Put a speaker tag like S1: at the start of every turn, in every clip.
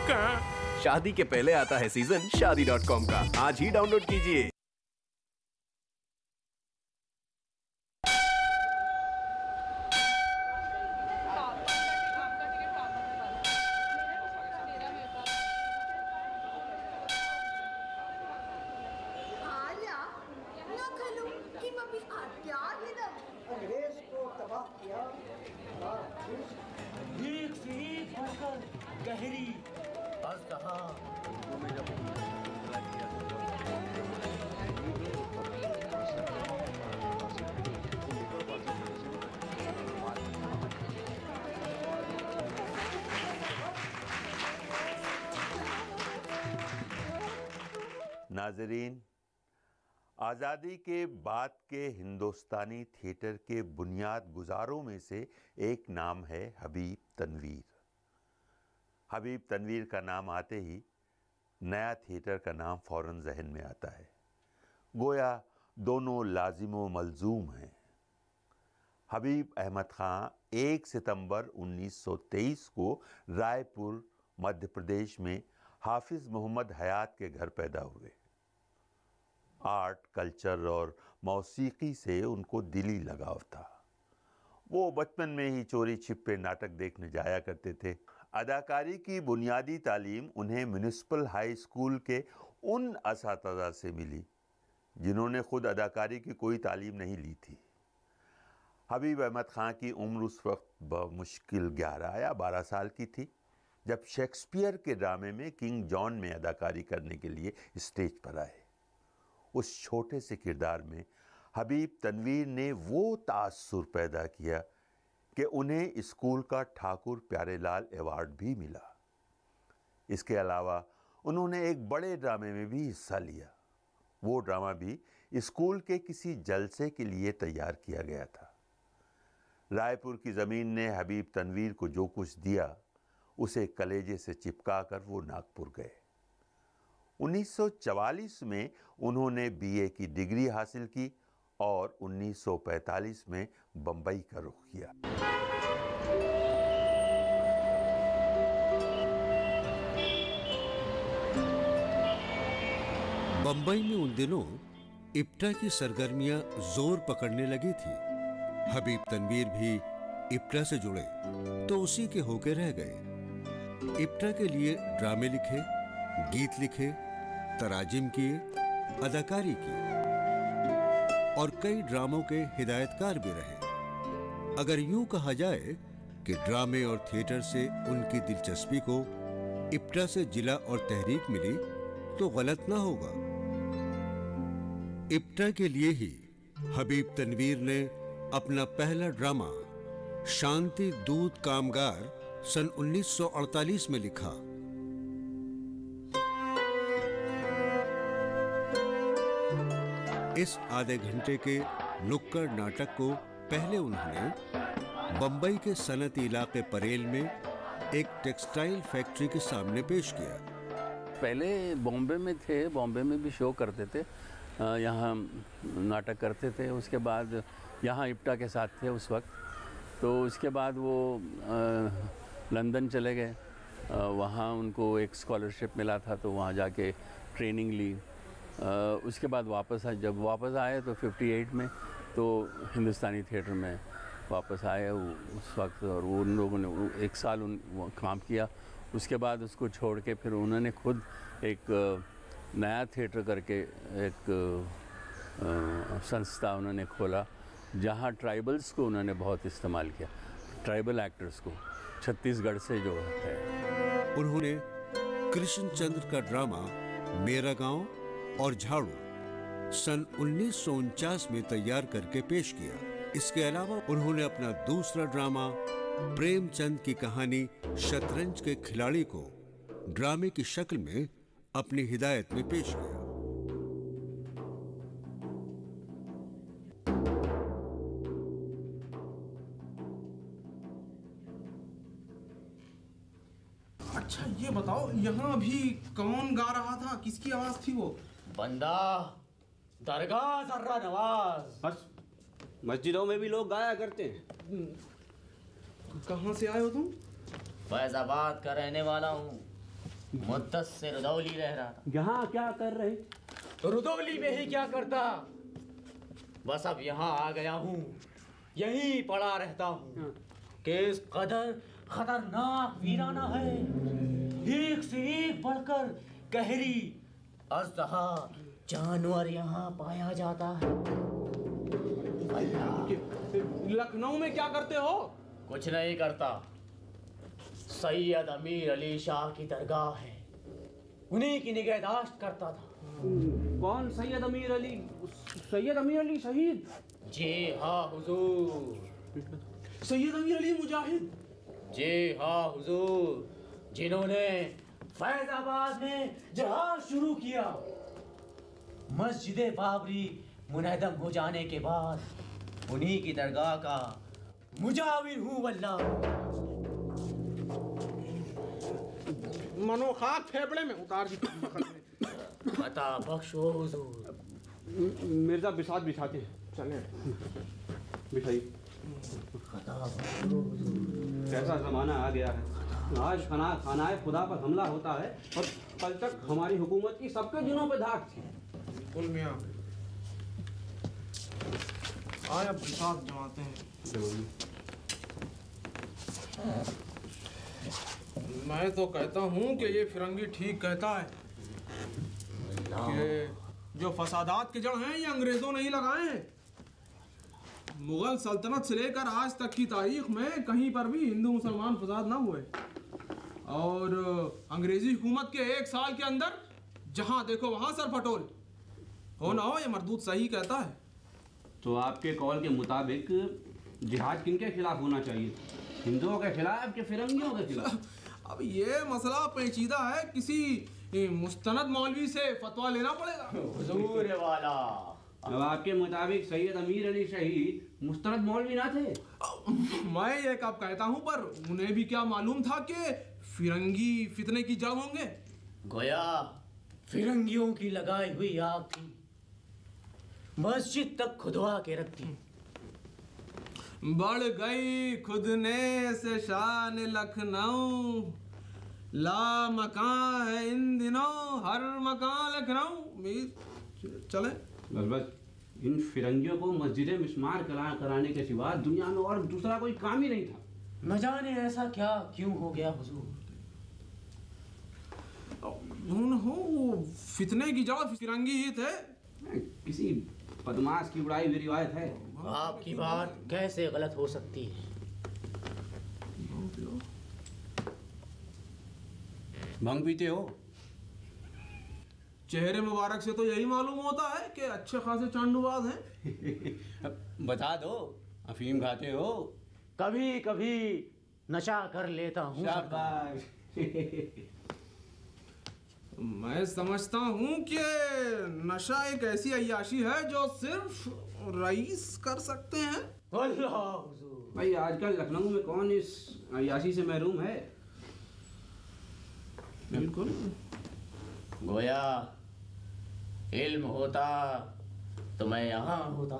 S1: का।
S2: शादी के पहले आता है सीजन शादी.com का। आज ही डाउनलोड कीजिए।
S3: अंग्रेज को तबाह किया, एक से एक होकर गहरी
S4: नाज़रीन, आज़ादी के बाद के हिंदुस्तानी थिएटर के बुनियाद गुजारों में से एक नाम है हबीब तनवीर। हबीब तनवीर का नाम आते ही नया थिएटर का नाम फ़ौरन जहन में आता है। गोया दोनों लाजिमो मलजूम हैं। हबीब अहमद ख़ान 1 सितंबर 1923 को रायपुर मध्य प्रदेश में हाफिज़ मोहम्मद हयात के घर पैदा हुए। आर्ट, कल्चर और मौसीकी से उनको दिली लगाव था। वो बचपन में ही चोरी छिपे नाटक देखने जाया करते थे। अदाकारी की बुनियादी तालीम उन्हें म्यूनिसिपल हाई स्कूल के उन असातिज़ा से मिली जिन्होंने खुद अदाकारी की कोई तालीम नहीं ली थी। हबीब अहमद ख़ान की उम्र उस वक्त बमुश्किल 11 या 12 साल की थी जब शेक्सपियर के ड्रामे में किंग जॉन में अदाकारी करने के लिए स्टेज पर आए। उस छोटे से किरदार में हबीब तनवीर ने वो तासुर पैदा किया कि उन्हें स्कूल का ठाकुर प्यारेलाल अवार्ड भी मिला। इसके अलावा उन्होंने एक बड़े ड्रामे में भी हिस्सा लिया। वो ड्रामा भी स्कूल के किसी जलसे के लिए तैयार किया गया था। रायपुर की ज़मीन ने हबीब तनवीर को जो कुछ दिया उसे कलेजे से चिपका कर वो नागपुर गए। 1944 में उन्होंने बीए की डिग्री हासिल की और 1945 में बम्बई का रुख किया।
S5: बम्बई में उन दिनों इप्टा की सरगर्मियां जोर पकड़ने लगी थी। हबीब तनवीर भी इप्टा से जुड़े तो उसी के होके रह गए। इप्टा के लिए ड्रामे लिखे, गीत लिखे, तराजिम किए, अदाकारी की और कई ड्रामों के हिदायतकार भी रहे। अगर यूं कहा जाए कि ड्रामे और थिएटर से उनकी दिलचस्पी को इप्टा से जिला और तहरीक मिली तो गलत ना होगा। इप्टा के लिए ही हबीब तनवीर ने अपना पहला ड्रामा शांति दूत कामगार सन 1948 में लिखा। इस आधे घंटे के नुक्कड़ नाटक को पहले उन्होंने बंबई के सनती इलाके परेल में एक टेक्सटाइल फैक्ट्री के सामने पेश किया।
S6: पहले बॉम्बे में थे, बॉम्बे में भी शो करते थे, यहाँ नाटक करते थे। उसके बाद यहाँ इप्टा के साथ थे उस वक्त। तो उसके बाद वो लंदन चले गए। वहाँ उनको एक स्कॉलरशिप मिला था तो वहाँ जाके ट्रेनिंग ली। उसके बाद वापस आए। जब वापस आए तो 58 में तो हिंदुस्तानी थिएटर में वापस आए उस वक्त। और वो उन लोगों ने 1 साल काम किया। उसके बाद उसको छोड़ के फिर उन्होंने खुद एक नया थिएटर करके एक संस्था उन्होंने खोला जहाँ ट्राइबल्स को उन्होंने बहुत इस्तेमाल किया, ट्राइबल एक्टर्स को, छत्तीसगढ़ से जो है।
S5: उन्होंने कृष्णचंद्र का ड्रामा मेरा गांव और झाड़ू सन 1949 में तैयार करके पेश किया। इसके अलावा उन्होंने अपना दूसरा ड्रामा प्रेमचंद की कहानी शतरंज के खिलाड़ी को ड्रामे की शक्ल में अपनी हिदायत में पेश किया।
S1: अच्छा ये बताओ, यहाँ अभी कौन गा रहा था? किसकी आवाज थी वो?
S7: बंदा दरगाह जर्रा नवाज।
S8: मस्जिदों में भी लोग गाया करते हैं।
S1: कहाँ से आए हो तुम?
S7: फैजाबाद का रहने वाला हूँ। मुद्दत से रुदौली रह रहा था।
S8: यहाँ क्या कर रहे?
S7: तो रुदौली में ही क्या करता, बस अब यहाँ आ गया हूँ, यहीं पड़ा रहता हूँ। किस कदर खतरनाक वीराना है, एक से एक बढ़कर गहरी अजदहा जानवर यहाँ पाया जाता है।
S1: लखनऊ में क्या करते हो?
S7: कुछ नहीं करता, सैयद अमीर अली शाह की दरगाह है, उन्हीं की निगहदाश्त करता था।
S8: कौन सैयद अमीर अली? सैयद अमीर अली शहीद?
S7: जी हाँ हुजूर।
S1: सैयद अमीर अली मुजाहिद?
S7: जी हाँ हुजूर, जिन्होंने फैजाबाद में जहाज शुरू किया। मस्जिद बाबरी मुनहदम हो जाने के बाद उन्हीं की दरगाह का मुजाविर हूँ वल्लाह।
S1: मनो खाक फेफड़े में उतार दी।
S7: बता बख्शो हुजूर।
S8: मिर्जा बिसात बिछाते हैं, चले बिठाइए। कैसा जमाना आ गया है, आज खानाए खुदा पर हमला होता है और कल तक हमारी हुकूमत की सबके दिनों पे धाक थी।
S1: बिल्कुल मियां, आया बिसात जमाते हैं। मैं तो कहता हूँ कि ये फिरंगी ठीक कहता है कि जो फसादात के जड़ हैं ये अंग्रेजों ने ही लगाए हैं। मुगल सल्तनत से लेकर आज तक की तारीख में कहीं पर भी हिंदू मुसलमान फसाद ना हुए, और अंग्रेजी हुकूमत के 1 साल के अंदर जहां देखो वहां सर फटोल हो ना हो। ये मरदूद सही कहता है।
S8: तो आपके कॉल के मुताबिक जिहाद किनके खिलाफ होना चाहिए, हिंदुओं के खिलाफ कि फिरंगियों के खिलाफ?
S1: अब ये मसला पेचीदा है, किसी मुस्तनद मौलवी से फतवा लेना पड़ेगा।
S7: हुजूर वाला,
S8: अब आपके मुताबिक सैयद अमीर अली शहीद मुस्तनद मौलवी ना थे?
S1: मैं ये कब कहता हूँ, पर उन्हें भी क्या मालूम था कि फिरंगी फितने की जड़ होंगे।
S7: गोया फिरंगियों की लगाई हुई आग थी, मस्जिद तक खुदवा के रखती।
S1: बढ़ गई खुदने से शान लखनऊ, ला मकान है इन दिनों हर मकान लखनऊ। चले
S8: बस इन फिरंगियों को मस्जिद मिस्मार कराने के सिवा दुनिया में और दूसरा कोई काम ही नहीं था।
S7: न जाने ऐसा क्या क्यों हो गया हुजूर।
S1: वो फितने की जड़ फिरंगी ही थे।
S8: किसी बदमाश की उड़ाई हुई रिवायत है।
S7: आपकी बात कैसे गलत हो सकती है?
S8: भंग पीते हो?
S1: चेहरे मुबारक से तो यही मालूम होता है कि अच्छे खासे चांडूबाज हैं।
S8: बता दो, अफीम खाते हो?
S7: कभी कभी नशा कर लेता हूँ।
S1: मैं समझता हूँ कि नशा एक ऐसी अय्याशी है जो सिर्फ रईस कर सकते हैं।
S7: अल्लाह हुजूर।
S8: भाई आजकल लखनऊ में कौन इस अय्याशी से महरूम है?
S1: बिल्कुल।
S7: गोया इल्म होता तो मैं यहाँ होता।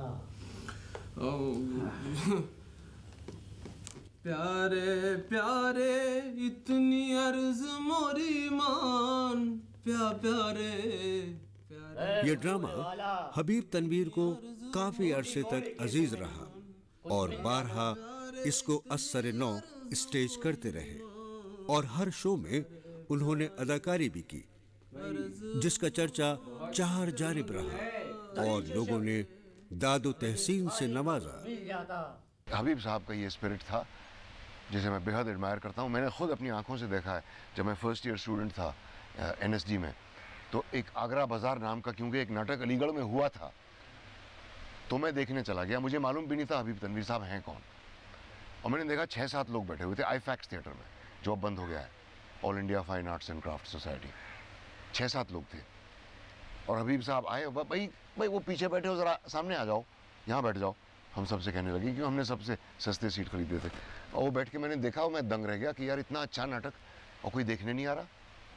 S1: प्यारे प्यारे इतनी अर्ज मोरी मान, प्यारे
S5: ये ड्रामा हबीब तनवीर को काफी अरसे तक अजीज रहा और बारहा इसको असर नौ स्टेज करते रहे, और हर शो में उन्होंने अदाकारी भी की, जिसका चर्चा 4 जानिब रहा और लोगों ने दादो तहसीन से नवाजा।
S9: हबीब साहब का ये स्पिरिट था जिसे मैं बेहद एडमायर करता हूँ। मैंने खुद अपनी आंखों से देखा है, जब मैं फर्स्ट ईयर स्टूडेंट था NSD में, तो एक आगरा बाजार नाम का, क्योंकि एक नाटक अलीगढ़ में हुआ था, तो मैं देखने चला गया। मुझे मालूम भी नहीं था हबीब तनवीर साहब हैं कौन, और मैंने देखा 6-7 लोग बैठे हुए थे आईफैक्स थिएटर में, जो अब बंद हो गया है, All India Fine Arts and Craft Society. 6-7 लोग थे और हबीब साहब आए। भाई वो पीछे बैठे हो, ज़रा सामने आ जाओ, यहाँ बैठ जाओ, हम सबसे कहने लगे, क्योंकि हमने सबसे सस्ते सीट खरीदे थे। और वो बैठ के मैंने देखा और मैं दंग रह गया कि यार इतना अच्छा नाटक और कोई देखने नहीं आ रहा।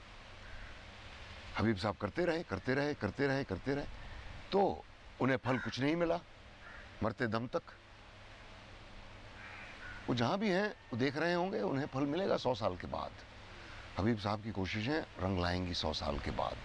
S9: हबीब साहब करते रहे, तो उन्हें फल कुछ नहीं मिला मरते दम तक। वो जहाँ भी हैं वो देख रहे होंगे, उन्हें फल मिलेगा 100 साल के बाद। हबीब साहब की कोशिशें रंग लाएंगी 100 साल के बाद।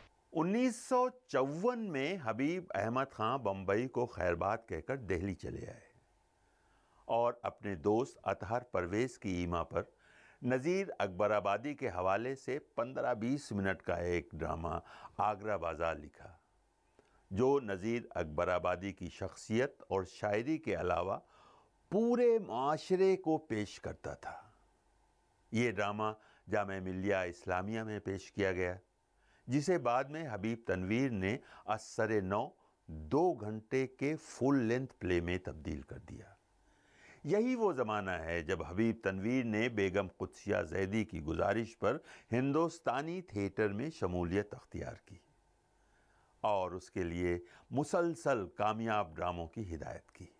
S4: 1954 में हबीब अहमद खां बम्बई को खैरबाद कहकर दिल्ली चले आए और अपने दोस्त अतहर परवेज की ईमा पर नज़ीर अकबराबादी के हवाले से 15-20 मिनट का एक ड्रामा आगरा बाज़ार लिखा, जो नज़ीर अकबराबादी की शख्सियत और शायरी के अलावा पूरे माशरे को पेश करता था। ये ड्रामा जामे मिलिया इस्लामिया में पेश किया गया, जिसे बाद में हबीब तनवीर ने असरे नौ 2 घंटे के फुल लेंथ प्ले में तब्दील कर दिया। यही वो ज़माना है जब हबीब तनवीर ने बेगम कुद्सिया ज़ैदी की गुजारिश पर हिंदुस्तानी थिएटर में शमूलियत अख्तियार की और उसके लिए मुसलसल कामयाब ड्रामों की हिदायत की।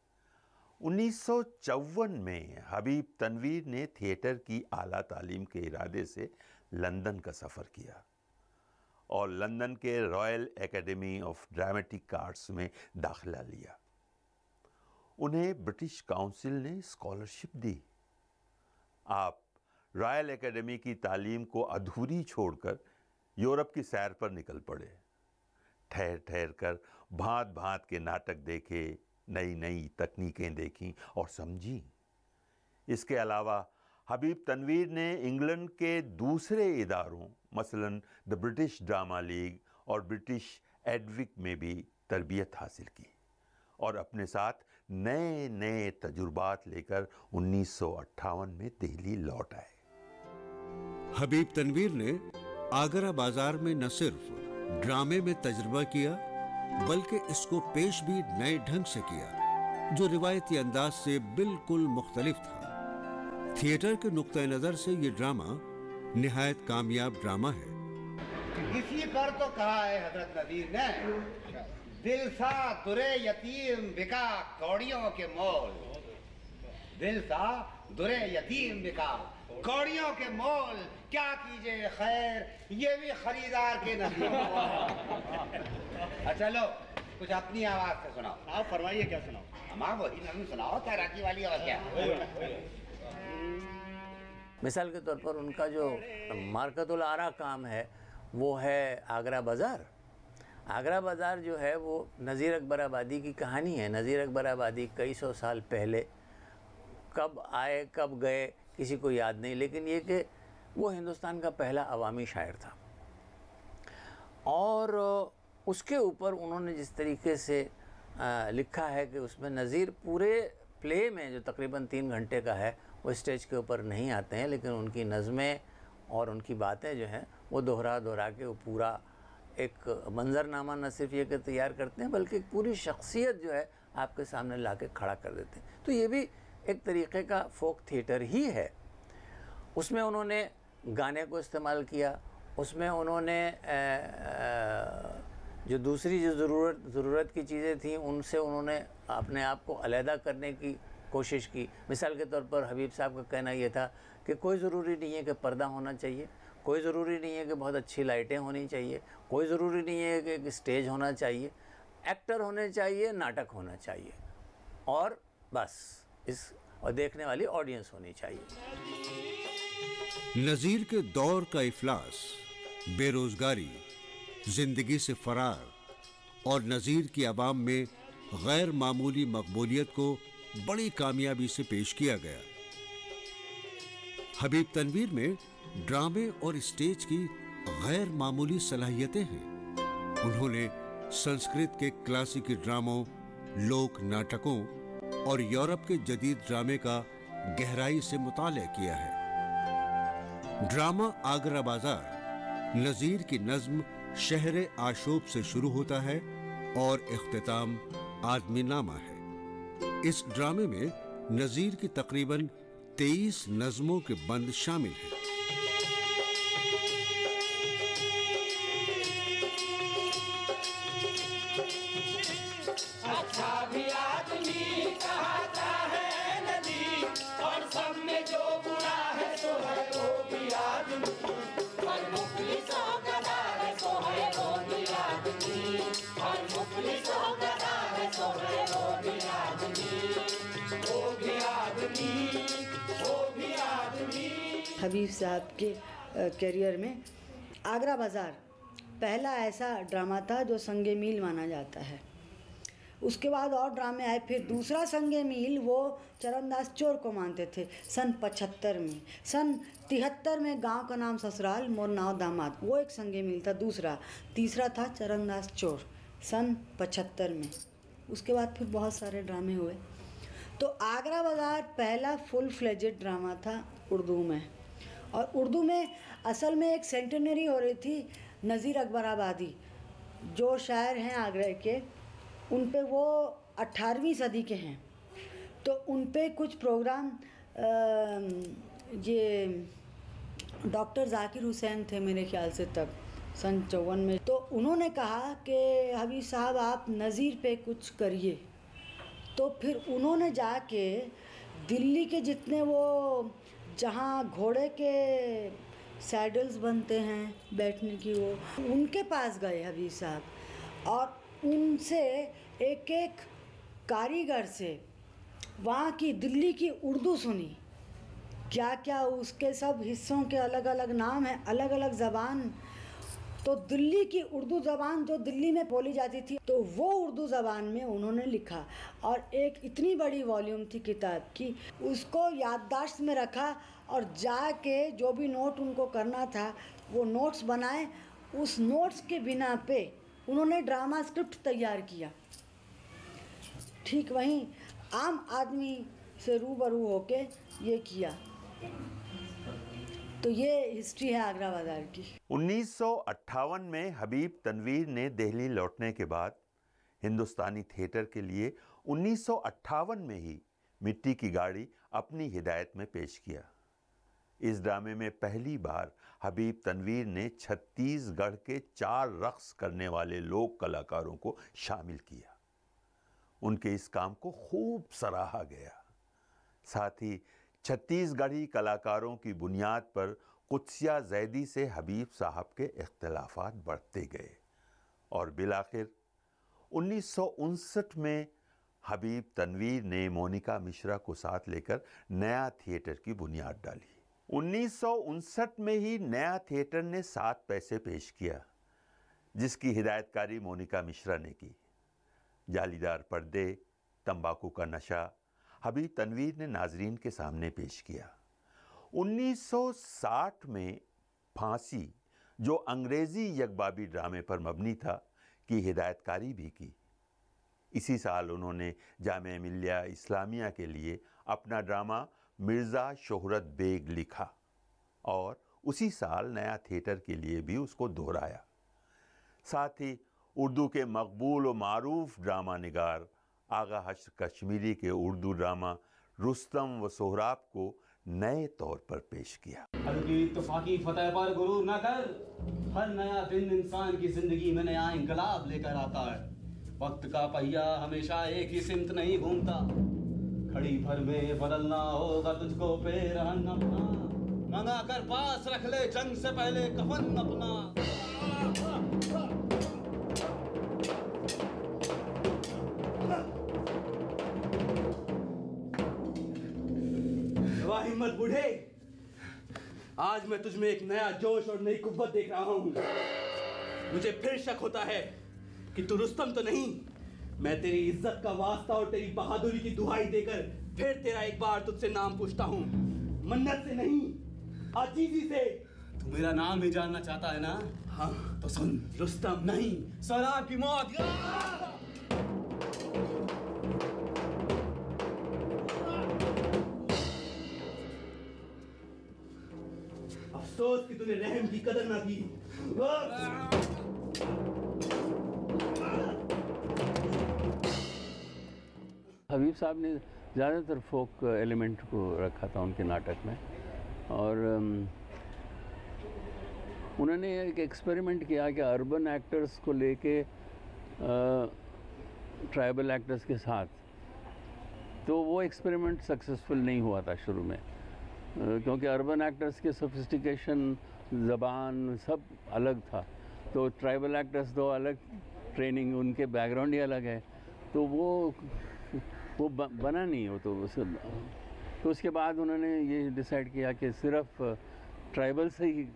S4: 1954 में हबीब तनवीर ने थिएटर की आला तालीम के इरादे से लंदन का सफ़र किया और लंदन के Royal Academy of Dramatic Arts में दाखिला लिया। उन्हें ब्रिटिश काउंसिल ने स्कॉलरशिप दी। आप रॉयल एकेडमी की तालीम को अधूरी छोड़कर यूरोप की सैर पर निकल पड़े। ठहर ठहर कर भांत भांत के नाटक देखे, नई नई तकनीकें देखीं और समझी। इसके अलावा हबीब तनवीर ने इंग्लैंड के दूसरे इदारों मसलन द ब्रिटिश ड्रामा लीग और ब्रिटिश एडविक में भी तरबियत हासिल की और अपने साथ नए नए तजुर्बात लेकर 1958 में दिल्ली लौट आए।
S5: हबीब तनवीर ने आगरा बाजार में न सिर्फ ड्रामे में तजुर्बा किया बल्कि इसको पेश भी नए ढंग से किया, जो रिवायती अंदाज से बिल्कुल मुख्तलिफ था। थिएटर के नुक्ता नजर से ये ड्रामा निहायत कामयाब ड्रामा है।
S10: इसी पर तो कहा है हजरत नजीर ने, दिल सा दुरे यतीम बिका कौड़ियों के मोल, दिल सा दुरे यतीम बिका कौड़ियों के मोल, क्या कीजिए खैर ये भी खरीदार के नसीब। अच्छा लो कुछ अपनी आवाज से सुनाओ। आप फरमाइए, क्या सुनाओ? हम वही नज़म सुनाओ, तैराकी वाली और क्या।
S7: मिसाल के तौर पर उनका जो मार्कतुल आरा काम है वो है आगरा बाज़ार। आगरा बाज़ार जो है वो नज़ीर अकबराबादी की कहानी है। नज़ीर अकबराबादी कई सौ साल पहले कब आए कब गए किसी को याद नहीं, लेकिन ये कि वो हिंदुस्तान का पहला अवामी शायर था और उसके ऊपर उन्होंने जिस तरीके से लिखा है कि उसमें नज़ीर पूरे प्ले में जो तकरीबन 3 घंटे का है वो स्टेज के ऊपर नहीं आते हैं, लेकिन उनकी नज़में और उनकी बातें जो हैं वो दोहरा दोहरा के वो पूरा एक मंजरनामा न सिर्फ ये कि तैयार करते हैं बल्कि पूरी शख्सियत जो है आपके सामने ला के खड़ा कर देते हैं। तो ये भी एक तरीक़े का फोक थिएटर ही है। उसमें उन्होंने गाने को इस्तेमाल किया, उसमें उन्होंने जो दूसरी जो ज़रूरत की चीज़ें थीं उनसे उन्होंने अपने आप को अलहदा करने की कोशिश की। मिसाल के तौर पर हबीब साहब का कहना ये था कि कोई ज़रूरी नहीं है कि पर्दा होना चाहिए, कोई ज़रूरी नहीं है कि बहुत अच्छी लाइटें होनी चाहिए, कोई ज़रूरी नहीं है कि एक स्टेज होना चाहिए, एक्टर होने चाहिए, नाटक होना चाहिए और बस इस और देखने वाली ऑडियंस होनी चाहिए।
S5: नज़ीर के दौर का इफलास, बेरोजगारी, जिंदगी से फरार और नज़ीर की आवाम में गैर मामूली मकबूलियत को बड़ी कामयाबी से पेश किया गया। हबीब तनवीर में ड्रामे और स्टेज की गैर मामूली सलाहियतें हैं। उन्होंने संस्कृत के क्लासिकी ड्रामों, लोक नाटकों और यूरोप के जदीद ड्रामे का गहराई से मुताला किया है। ड्रामा आगरा बाजार नज़ीर की नज्म शहर आशोब से शुरू होता है और इख्तिताम आदमी नामा है। इस ड्रामे में नज़ीर की तकरीबन 23 नज़मों के बंद शामिल हैं।
S11: अच्छा भी आदमी कहता है नदी और सब में जो बुरा है सो है वो भी आदमी, और मुखलिसों गदा है सो है वो भी आदमी, और मुखलिसों गदा है सो है वो भी आदमी, वो भी आदमी, वो भी आदमी।
S12: हबीब साहब के कैरियर में। आगरा बाज़ार पहला ऐसा ड्रामा था जो संगे मील माना जाता है। उसके बाद और ड्रामे आए, फिर दूसरा संगे मील वो चरणदास चोर को मानते थे सन 75 में। सन 73 में गांव का नाम ससुराल मोर नाव दामाद, वो एक संगे मील था दूसरा। तीसरा था चरणदास चोर सन 75 में। उसके बाद फिर बहुत सारे ड्रामे हुए। तो आगरा बाज़ार पहला फुल फ्लेजेड ड्रामा था उर्दू में। और उर्दू में असल में एक सेंटेनरी हो रही थी नज़ीर अकबराबादी जो शायर हैं आगरा के, उन पे वो 18वीं सदी के हैं। तो उन पे कुछ प्रोग्राम ये डॉक्टर जाकिर हुसैन थे मेरे ख्याल से तब सन 54 में। तो उन्होंने कहा कि हबीब साहब आप नज़ीर पे कुछ करिए। तो फिर उन्होंने जाके दिल्ली के जितने वो जहाँ घोड़े के सैडल्स बनते हैं बैठने की, वो उनके पास गए हबीब साहब और उनसे एक एक कारीगर से वहाँ की दिल्ली की उर्दू सुनी, क्या क्या उसके सब हिस्सों के अलग अलग नाम हैं, अलग अलग ज़बान। तो दिल्ली की उर्दू ज़बान जो दिल्ली में बोली जाती थी, तो वो उर्दू ज़बान में उन्होंने लिखा और एक इतनी बड़ी वॉल्यूम थी किताब की, उसको याददाश्त में रखा और जाके जो भी नोट उनको करना था वो नोट्स बनाए। उस नोट्स के बिना पे उन्होंने ड्रामा स्क्रिप्ट तैयार किया। ठीक वहीं आम आदमी से रूबरू होके ये किया। तो ये हिस्ट्री है आगरा बाज़ार की।
S4: 1958 में हबीब तनवीर ने दिल्ली लौटने के बाद हिंदुस्तानी थिएटर के लिए 1958 में ही मिट्टी की गाड़ी अपनी हिदायत में पेश किया। इस ड्रामे में पहली बार हबीब तनवीर ने छत्तीसगढ़ के 4 रक्स करने वाले लोक कलाकारों को शामिल किया। उनके इस काम को खूब सराहा गया। साथ ही छत्तीसगढ़ी कलाकारों की बुनियाद पर कुत्सिया जैदी से हबीब साहब के इख्तिलाफात बढ़ते गए और बिलाखिर 1959 में हबीब तनवीर ने मोनिका मिश्रा को साथ लेकर नया थिएटर की बुनियाद डाली। 1959 में ही नया थिएटर ने 7 पैसे पेश किया, जिसकी हिदायतकारी मोनिका मिश्रा ने की। जालीदार पर्दे, तंबाकू का नशा हबीब तनवीर ने नाजरीन के सामने पेश किया। 1960 में फांसी, जो अंग्रेजी यकबाबी ड्रामे पर मबनी था, की हिदायतकारी भी की। इसी साल उन्होंने जामिया मिल्लिया इस्लामिया के लिए अपना ड्रामा मिर्ज़ा शोहरत बेग लिखा और उसी साल नया थिएटर के लिए भी उसको दोहराया। साथ ही उर्दू के मकबूल व मारूफ ड्रामा निगार आगा हश्र कश्मीरी के उर्दू ड्रामा रुस्तम व सोहराब को नए तौर पर पेश किया।
S8: हल्की इत्तफाकी फतेह पर गुरूर न कर, हर नया दिन इंसान की जिंदगी में नया इंकलाब लेकर आता है। वक्त का पहिया हमेशा एक ही सिमत नहीं घूमता, घड़ी भर में बदलना होगा तुझको पेरहन अपना, मंगा कर पास रख ले जंग से पहले कफन अपना। हिम्मत बूढ़े, आज मैं तुझ में एक नया जोश और नई कुव्वत देख रहा हूँ। मुझे फिर शक होता है कि तू रुस्तम तो नहीं। मैं तेरी इज्जत का वास्ता और तेरी बहादुरी की दुहाई देकर फिर तेरा एक बार तुझसे नाम पूछता हूँ, मन्नत से नहीं, आजीजी से। तू मेरा नाम ही जानना चाहता है ना? हाँ तो सुन, रुस्तम नहीं, सराब की मौत। अफसोस कि तूने रहम की कदर ना की।
S6: हबीब साहब ने ज़्यादातर फोक एलिमेंट को रखा था उनके नाटक में और उन्होंने एक एक्सपेरिमेंट किया कि अर्बन एक्टर्स को लेके ट्राइबल एक्टर्स के साथ, तो वो एक्सपेरिमेंट सक्सेसफुल नहीं हुआ था शुरू में, क्योंकि अर्बन एक्टर्स के सोफिस्टिकेशन, ज़बान सब अलग था। तो ट्राइबल एक्टर्स तो अलग, ट्रेनिंग उनके बैकग्राउंड ही अलग है, तो वो बना नहीं हो। तो उसके बाद उन्होंने ये डिसाइड किया कि सिर्फ ट्राइबल से ही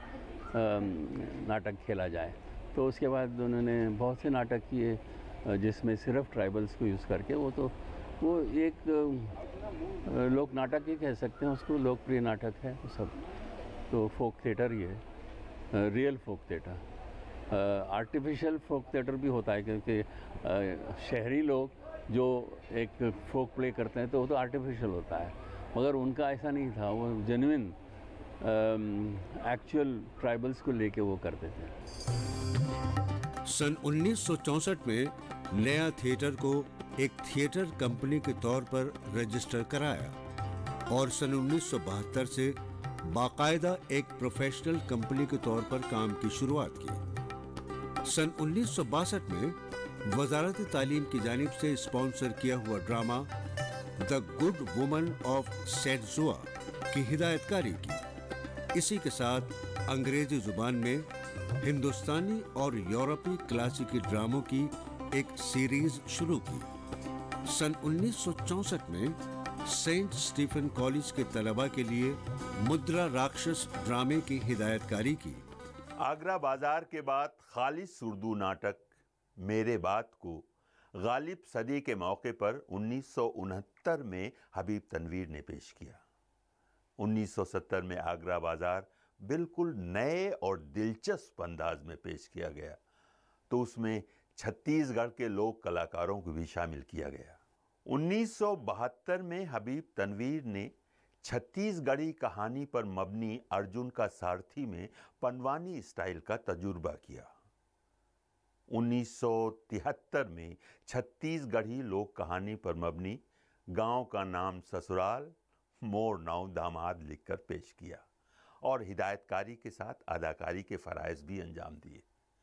S6: नाटक खेला जाए। तो उसके बाद उन्होंने बहुत से नाटक किए जिसमें सिर्फ ट्राइबल्स को यूज़ करके, वो एक लोक नाटक ही कह सकते हैं उसको, लोकप्रिय नाटक है वो सब। तो फोक थिएटर ही है, real folk theatre. Artificial folk theatre भी होता है, क्योंकि शहरी लोग जो एक फोक प्ले करते हैं तो वो तो आर्टिफिशियल होता है, मगर उनका ऐसा नहीं था, वो जेन्युइन एक्चुअल ट्राइबल्स को लेके वो करते थे।
S5: सन 1964 में नया थिएटर को एक थिएटर कंपनी के तौर पर रजिस्टर कराया और सन 1972 से बाकायदा एक प्रोफेशनल कंपनी के तौर पर काम की शुरुआत की। सन 1962 में वजारत तालीम की जानिब से स्पॉन्सर किया हुआ drama The Good Woman of Setzuan की हिदायतकारी की। इसी के साथ अंग्रेजी जुबान में हिंदुस्तानी और यूरोपीय क्लासिकी ड्रामों की एक सीरीज शुरू की। सन 1964 में सेंट स्टीफन कॉलेज के तलबा के लिए मुद्रा राक्षस ड्रामे की हिदायतकारी की।
S4: आगरा बाजार के बाद खालिस उर्दू नाटक मेरे बात को गालिब सदी के मौके पर 1969 में हबीब तनवीर ने पेश किया। 1970 में आगरा बाजार बिल्कुल नए और दिलचस्प अंदाज में पेश किया गया, तो उसमें छत्तीसगढ़ के लोक कलाकारों को भी शामिल किया गया। 1972 में हबीब तनवीर ने छत्तीसगढ़ी कहानी पर मबनी अर्जुन का सारथी में पनवानी स्टाइल का तजुर्बा किया। 1973 में छत्तीसगढ़ी लोक कहानी पर मबनी गांव का नाम ससुराल मोर नाव दामाद लिखकर पेश किया और हिदायतकारी के साथ अदाकारी के फराइज भी अंजाम दिए।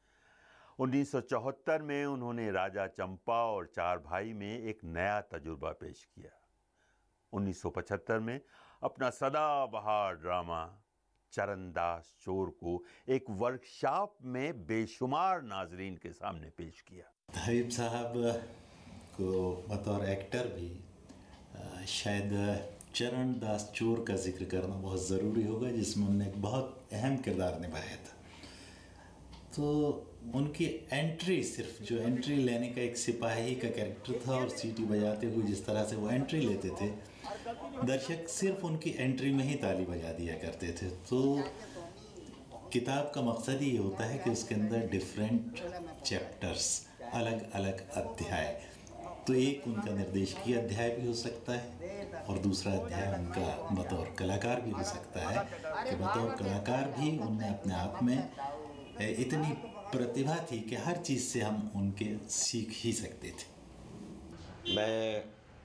S4: 1974 में उन्होंने राजा चंपा और चार भाई में एक नया तजुर्बा पेश किया। 1975 में अपना सदाबहार ड्रामा चरणदास चोर को एक वर्कशॉप में बेशुमार नाजरीन के सामने पेश किया।
S13: हबीब साहब को बतौर एक्टर भी शायद चरणदास चोर का जिक्र करना बहुत ज़रूरी होगा, जिसमें उन्होंने एक बहुत अहम किरदार निभाया था। तो उनकी एंट्री, सिर्फ जो एंट्री लेने का एक सिपाही का कैरेक्टर था और सीटी बजाते हुए जिस तरह से वो एंट्री लेते थे, दर्शक सिर्फ उनकी एंट्री में ही ताली बजा दिया करते थे। तो किताब का मकसद ही ये होता है कि उसके अंदर डिफरेंट चैप्टर्स, अलग अलग अध्याय, तो एक उनका निर्देशकीय अध्याय भी हो सकता है और दूसरा अध्याय उनका बतौर कलाकार भी हो सकता है कि बतौर कलाकार भी उनने अपने आप में इतनी प्रतिभा थी कि हर चीज़ से हम उनके सीख ही सकते थे।
S14: मैं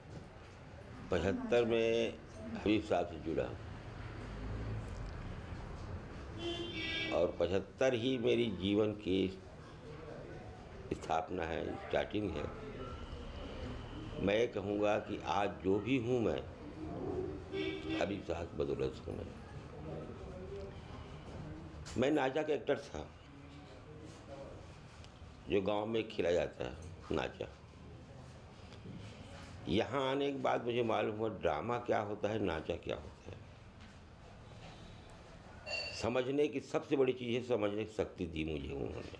S14: 75 में हबीब साहब से जुड़ा और 75 ही मेरी जीवन की स्थापना है, स्टार्टिंग है। मैं कहूँगा कि आज जो भी हूँ मैं हबीब साहब की बदौलत हूँ। मैं नाचा का एक्टर था, जो गांव में खिला जाता है नाचा। यहाँ आने के बाद मुझे मालूम हुआ ड्रामा क्या होता है, नाचा क्या होता है। समझने की सबसे बड़ी चीज़ है, समझने की शक्ति दी मुझे उन्होंने,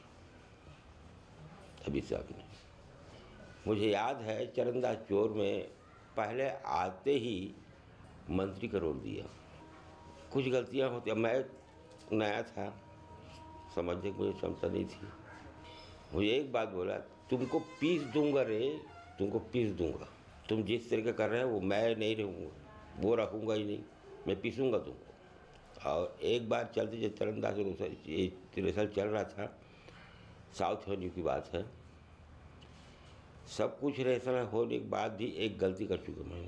S14: हबीब साहब ने। मुझे याद है चरणदास चोर में पहले आते ही मंत्री का रोल दिया। कुछ गलतियाँ होती, मैं नया था, समझने की मुझे क्षमता नहीं थी। मुझे एक बात बोला, तुमको पीस दूंगा रे, तुमको पीस दूंगा। तुम जिस तरीके कर रहे हो वो मैं नहीं रहूँगा, वो रखूँगा ही नहीं, मैं पीसूँगा तुमको। और एक बार चलते जब चरणदास रिहर्सल चल रहा था, साउथ होने की बात है, सब कुछ रिहर्सल होने के बाद भी एक गलती कर चुका मैंने।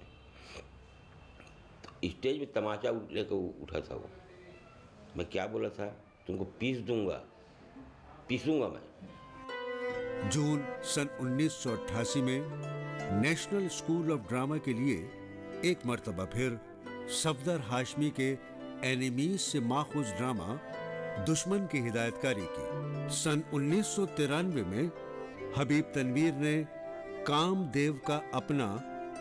S14: तो स्टेज में तमाचा लेकर उठा था वो। मैं क्या बोला था, तुमको पीस दूंगा, पीसूँगा मैं।
S5: जून सन 1988 में नेशनल स्कूल ऑफ ड्रामा के लिए एक मर्तबा फिर सफदर हाशमी के एनिमीज से माखूज ड्रामा दुश्मन की हिदायतकारी की। सन 1993 में हबीब तनवीर ने कामदेव का अपना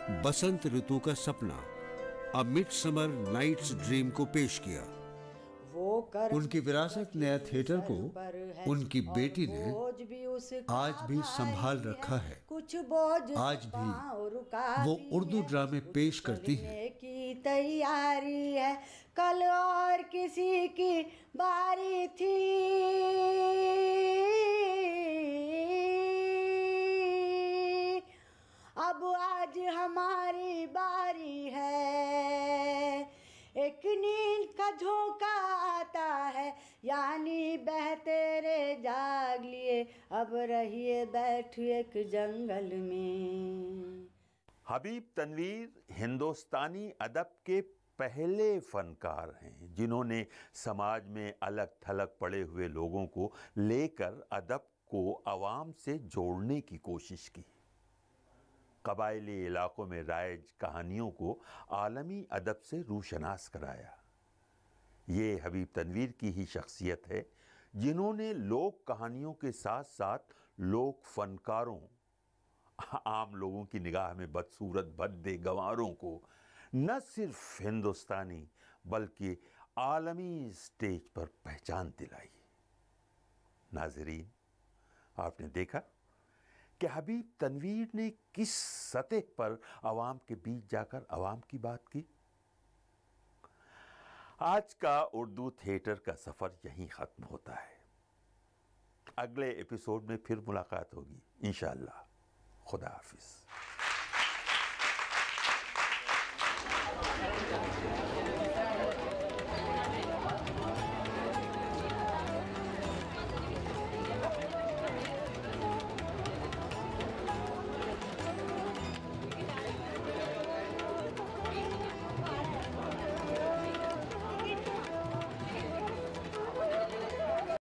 S5: बसंत ऋतु का सपना, अ मिडसमर नाइट्स ड्रीम को पेश किया। उनकी विरासत नया थिएटर को उनकी बेटी ने आज भी संभाल रखा है। आज भी वो उर्दू ड्रामे पेश करती हैं।
S12: की तैयारी है, कल और किसी की बारी थी, अब आज हमारी बारी है। एक नींद का झोंका आता है, यानी बहते रे जाग लिए, अब रहिए बैठ एक जंगल में।
S4: हबीब तनवीर हिंदुस्तानी अदब के पहले फनकार हैं जिन्होंने समाज में अलग थलग पड़े हुए लोगों को लेकर अदब को आवाम से जोड़ने की कोशिश की। कबायली इलाकों में राइज कहानियों को आलमी अदब से रूशनास कराया। ये हबीब तनवीर की ही शख्सियत है जिन्होंने लोक कहानियों के साथ साथ लोक फनकारों, आम लोगों की निगाह में बदसूरत भद्दे गंवारों को न सिर्फ हिंदुस्तानी बल्कि आलमी स्टेज पर पहचान दिलाई। नाज़रीन, आपने देखा कि हबीब तनवीर ने किस सतह पर आवाम के बीच जाकर आवाम की बात की। आज का उर्दू थिएटर का सफर यहीं खत्म होता है। अगले एपिसोड में फिर मुलाकात होगी इंशाअल्लाह। खुदा हाफिज।